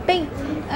Bem,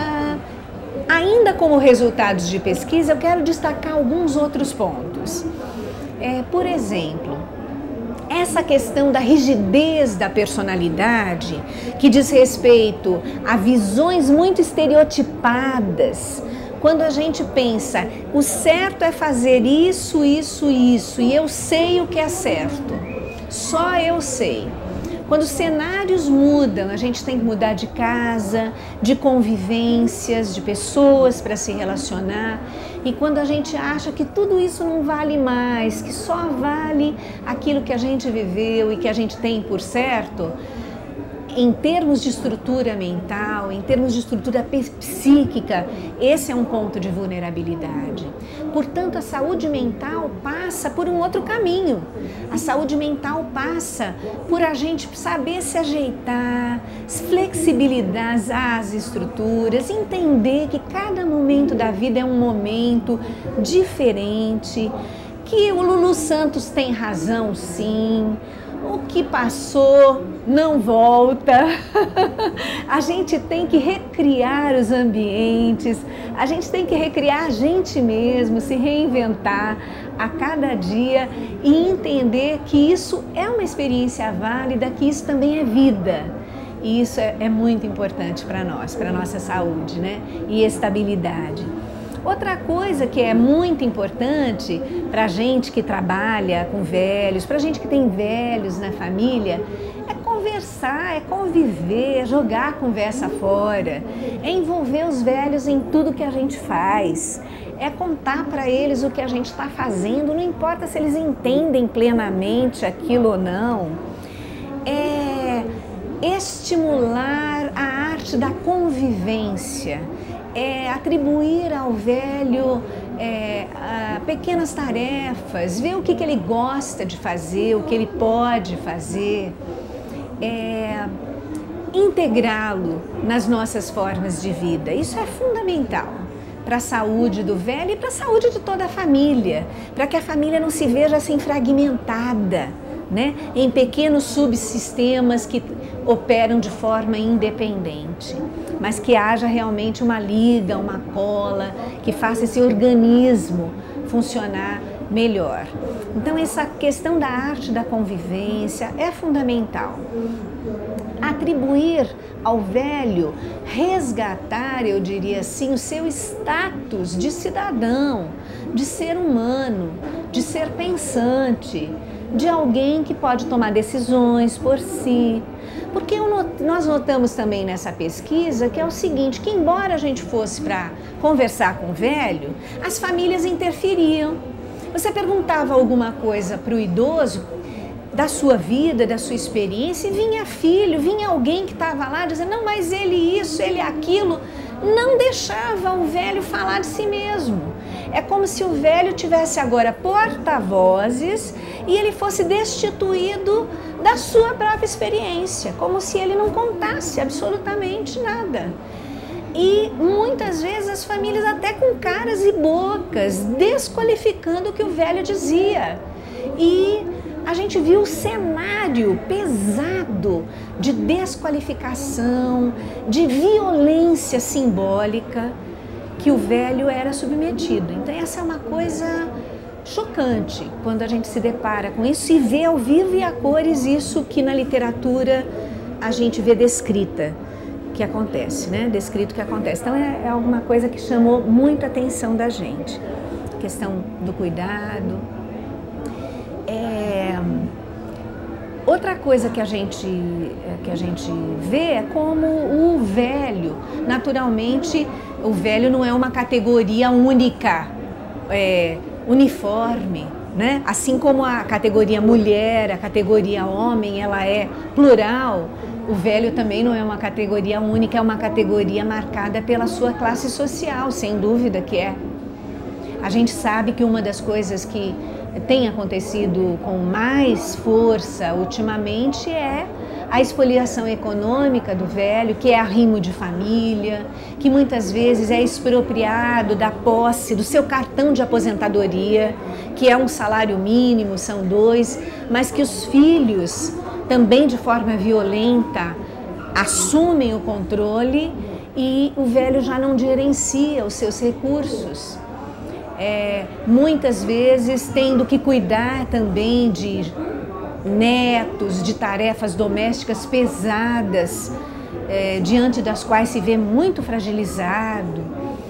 ainda como resultados de pesquisa, eu quero destacar alguns outros pontos. Por exemplo, essa questão da rigidez da personalidade, que diz respeito a visões muito estereotipadas. Quando a gente pensa, o certo é fazer isso, isso, isso, e eu sei o que é certo, só eu sei. Quando os cenários mudam, a gente tem que mudar de casa, de convivências, de pessoas para se relacionar. E quando a gente acha que tudo isso não vale mais, que só vale aquilo que a gente viveu e que a gente tem por certo, em termos de estrutura mental, em termos de estrutura psíquica, esse é um ponto de vulnerabilidade. Portanto, a saúde mental passa por um outro caminho. A saúde mental passa por a gente saber se ajeitar, flexibilizar as estruturas, entender que cada momento da vida é um momento diferente, que o Lulu Santos tem razão, sim. O que passou não volta. A gente tem que recriar os ambientes, a gente tem que recriar a gente mesmo, se reinventar a cada dia e entender que isso é uma experiência válida, que isso também é vida. E isso é muito importante para nós, para a nossa saúde, né? E estabilidade. Outra coisa que é muito importante para a gente que trabalha com velhos, para a gente que tem velhos na família, é conversar, é conviver, é jogar a conversa fora, é envolver os velhos em tudo que a gente faz, é contar para eles o que a gente está fazendo, não importa se eles entendem plenamente aquilo ou não, é estimular a arte da convivência, atribuir ao velho pequenas tarefas, ver o que ele gosta de fazer, o que ele pode fazer, integrá-lo nas nossas formas de vida. Isso é fundamental para a saúde do velho e para a saúde de toda a família, para que a família não se veja assim fragmentada, né, em pequenos subsistemas que operam de forma independente, mas que haja realmente uma liga, uma cola, que faça esse organismo funcionar melhor. Então essa questão da arte da convivência é fundamental. Atribuir ao velho, resgatar, eu diria assim, o seu status de cidadão, de ser humano, de ser pensante, de alguém que pode tomar decisões por si. Porque nós notamos também nessa pesquisa que é o seguinte, que embora a gente fosse para conversar com o velho, as famílias interferiam. Você perguntava alguma coisa para o idoso, da sua vida, da sua experiência, e vinha filho, vinha alguém que estava lá dizendo, não, mas ele isso, ele aquilo, não deixava o velho falar de si mesmo. É como se o velho tivesse agora porta-vozes e ele fosse destituído da sua própria experiência, como se ele não contasse absolutamente nada. E muitas vezes as famílias até com caras e bocas, desqualificando o que o velho dizia. E a gente viu o cenário pesado de desqualificação, de violência simbólica que o velho era submetido. Então essa é uma coisa chocante quando a gente se depara com isso e vê ao vivo e a cores isso que na literatura a gente vê descrita que acontece, né? Descrito que acontece. Então é alguma coisa que chamou muita atenção da gente. A questão do cuidado. Outra coisa que a gente vê é como o velho, naturalmente, o velho não é uma categoria única, uniforme, né? Assim como a categoria mulher, a categoria homem, ela é plural, o velho também não é uma categoria única, é uma categoria marcada pela sua classe social, sem dúvida que é. A gente sabe que uma das coisas que tem acontecido com mais força ultimamente é a expoliação econômica do velho, que é arrimo de família, que muitas vezes é expropriado da posse do seu cartão de aposentadoria, que é um salário mínimo, são 2, mas que os filhos também de forma violenta assumem o controle e o velho já não gerencia os seus recursos. Muitas vezes tendo que cuidar também de netos, de tarefas domésticas pesadas, diante das quais se vê muito fragilizado.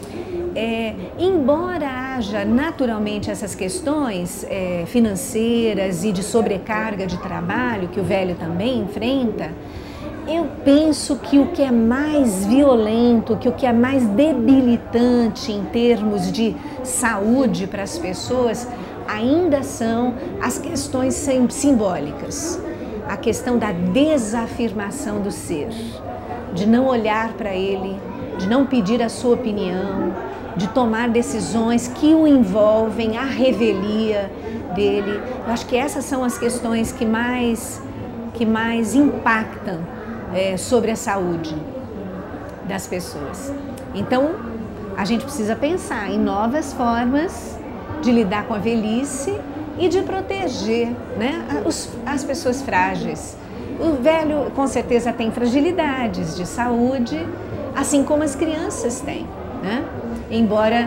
Embora haja naturalmente essas questões financeiras e de sobrecarga de trabalho que o velho também enfrenta, eu penso que o que é mais violento, que o que é mais debilitante em termos de saúde para as pessoas, ainda são as questões simbólicas. A questão da desafirmação do ser, de não olhar para ele, de não pedir a sua opinião, de tomar decisões que o envolvem, a revelia dele. Eu acho que essas são as questões que mais impactam sobre a saúde das pessoas. Então, a gente precisa pensar em novas formas de lidar com a velhice e de proteger, né, as pessoas frágeis. O velho, com certeza, tem fragilidades de saúde, assim como as crianças têm, né? Embora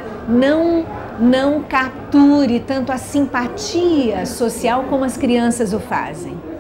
não capture tanto a simpatia social como as crianças o fazem.